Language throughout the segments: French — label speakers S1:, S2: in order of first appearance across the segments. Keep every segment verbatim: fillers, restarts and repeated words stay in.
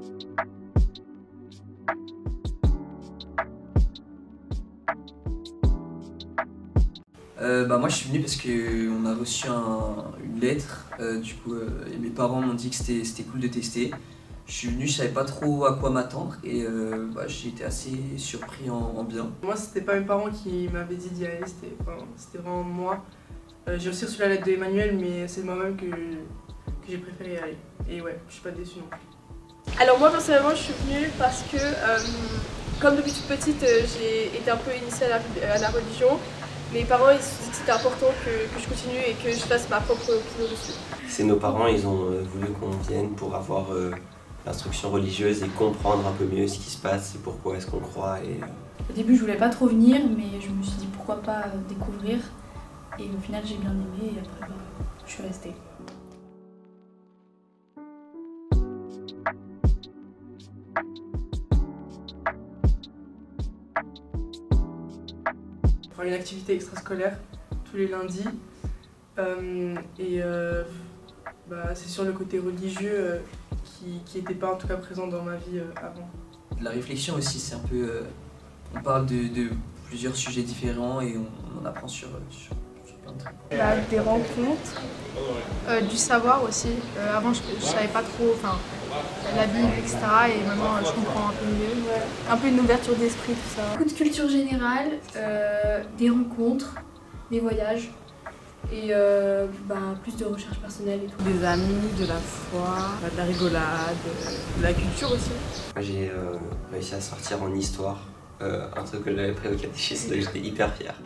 S1: Euh, bah moi je suis venu parce qu'on a reçu un, une lettre, euh, du coup euh, et mes parents m'ont dit que c'était cool de tester. Je suis venu, je savais pas trop à quoi m'attendre et euh, bah, j'ai été assez surpris en, en bien.
S2: Moi c'était pas mes parents qui m'avaient dit d'y aller, c'était enfin, vraiment moi. Euh, j'ai aussi reçu la lettre de Emmanuel mais c'est moi-même que, que j'ai préféré y aller. Et ouais, je suis pas déçue non plus.
S3: Alors moi personnellement je suis venue parce que euh, comme depuis toute petite euh, j'ai été un peu initiée à la, à la religion. Mes parents ils se sont dit que c'était important que, que je continue et que je fasse ma propre opinion dessus.
S4: C'est nos parents, ils ont euh, voulu qu'on vienne pour avoir euh, l'instruction religieuse et comprendre un peu mieux ce qui se passe et pourquoi est-ce qu'on croit. Et, euh...
S5: Au début je voulais pas trop venir mais je me suis dit pourquoi pas découvrir et au final j'ai bien aimé et après bah, je suis restée.
S2: Une activité extrascolaire tous les lundis euh, et euh, bah, c'est sur le côté religieux euh, qui n'était pas en tout cas présent dans ma vie euh, avant.
S1: La réflexion aussi, c'est un peu... Euh, on parle de, de plusieurs sujets différents et on, on en apprend sur, sur, sur plein de trucs.
S6: Bah, des rencontres, euh, du savoir aussi. Euh, avant je ne savais pas trop enfin, la Bible, et cetera. Et maintenant je comprends un peu mieux. Un peu une ouverture d'esprit, tout ça.
S5: Beaucoup de culture générale, euh, des rencontres, des voyages et euh, bah, plus de recherche personnelle et tout.
S2: Des amis, de la foi, de la rigolade, de la culture aussi.
S4: J'ai euh, réussi à sortir en histoire, euh, un truc que j'avais pris au catéchisme, donc j'étais hyper fière.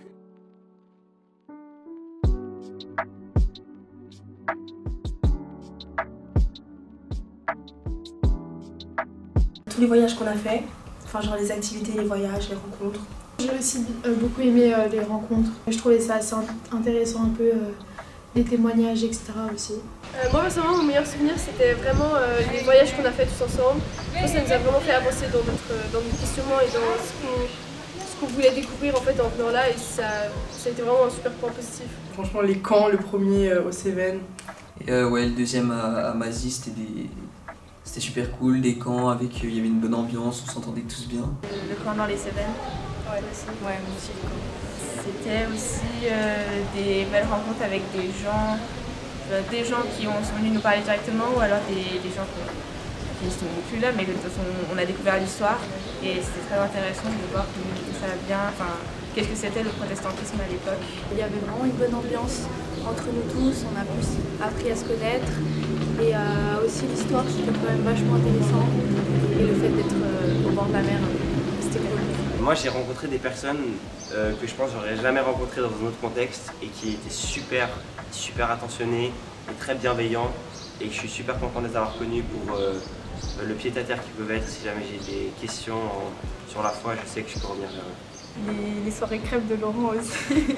S7: Tous les voyages qu'on a fait, enfin genre les activités, les voyages, les rencontres.
S6: J'ai aussi euh, beaucoup aimé euh, les rencontres. Je trouvais ça assez intéressant un peu, euh, les témoignages, et cetera aussi.
S3: Euh, moi personnellement mon meilleur souvenir c'était vraiment euh, les voyages qu'on a fait tous ensemble. Je pense que ça nous a vraiment fait avancer dans notre, dans notre questionnement et dans ce qu'on ce qu'on voulait découvrir en fait en venant là et ça, ça a été vraiment un super point positif.
S2: Franchement les camps, le premier euh, au Cévennes.
S1: Et euh, ouais, le deuxième à, à Mazie, c'était des... C'était super cool, des camps avec, il y avait une bonne ambiance, on s'entendait tous bien.
S8: Le camp dans les Cévennes.
S5: Ouais, aussi.
S8: Ouais, moi aussi. C'était aussi euh, des belles rencontres avec des gens, euh, des gens qui ont, sont venus nous parler directement ou alors des, des gens qui, qui ne sont plus là, mais de toute façon on a découvert l'histoire et c'était très intéressant de voir que ça vient, enfin, qu'est-ce que c'était le protestantisme à l'époque.
S5: Il y avait vraiment une bonne ambiance entre nous tous, on a plus appris à se connaître. Et euh, aussi l'histoire, c'était quand même vachement intéressant. Et le fait d'être euh, au bord de la mer, c'était cool.
S4: Moi j'ai rencontré des personnes euh, que je pense j'aurais jamais rencontrées dans un autre contexte et qui étaient super, super attentionnées et très bienveillants et que je suis super content de les avoir connus pour euh, le pied-à-terre qu'ils peuvent être si jamais j'ai des questions en, sur la foi, je sais que je peux revenir vers eux.
S6: Les, les soirées crêpes de Laurent aussi.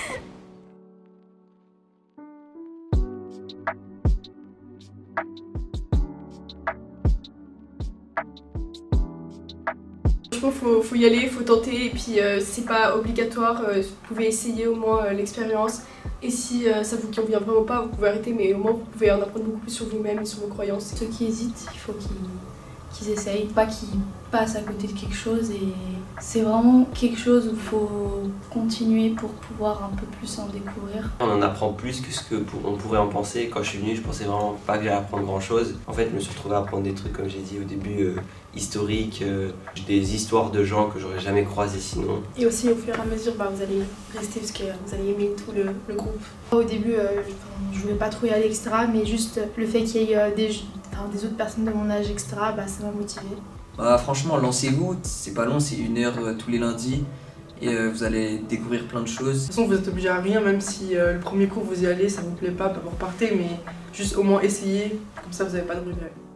S3: Franchement, faut, faut y aller, faut tenter et puis euh, c'est pas obligatoire, euh, vous pouvez essayer au moins euh, l'expérience et si euh, ça vous convient vraiment pas, vous pouvez arrêter mais au moins vous pouvez en apprendre beaucoup plus sur vous-même et sur vos croyances.
S5: Ceux qui hésitent, il faut qu'ils qu'ils essayent, pas qu'ils passent à côté de quelque chose et c'est vraiment quelque chose où il faut continuer pour pouvoir un peu plus en découvrir.
S4: On en apprend plus que ce qu'on pourrait en penser. Quand je suis venu, je pensais vraiment pas que j'allais apprendre grand chose. En fait, je me suis retrouvé à apprendre des trucs, comme j'ai dit au début, euh, historiques, euh, des histoires de gens que j'aurais jamais croisés sinon.
S7: Et aussi au fur et à mesure, bah, vous allez rester parce que vous allez aimer tout le, le groupe.
S6: Au début, euh, je voulais pas trop y aller, et cetera. Mais juste le fait qu'il y ait euh, des, enfin, des autres personnes de mon âge, et cetera, bah, ça m'a motivée.
S1: Bah, franchement, lancez-vous, c'est pas long, c'est une heure euh, tous les lundis et euh, vous allez découvrir plein de choses.
S2: De toute façon, vous êtes obligé à rien, même si euh, le premier cours vous y allez, ça vous plaît pas, bah, vous repartez, mais juste au moins essayez, comme ça vous n'avez pas de regrets.